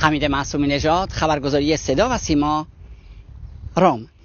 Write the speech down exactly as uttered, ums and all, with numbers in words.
حمید معصومی نژاد، خبرگزاری صدا و سیما، رم.